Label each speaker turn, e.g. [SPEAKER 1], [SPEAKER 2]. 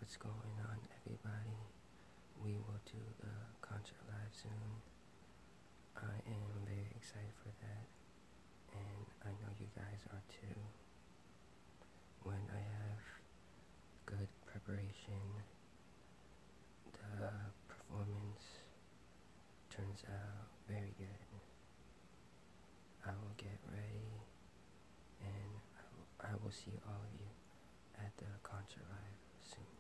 [SPEAKER 1] What's going on, everybody? We will do the concert live soon. I am very excited for that, and I know you guys are too. When I have good preparation, the performance turns out very good. I will get ready, and I will see all of you at the concert live soon.